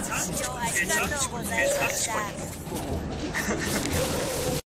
視聴ありがとうございました。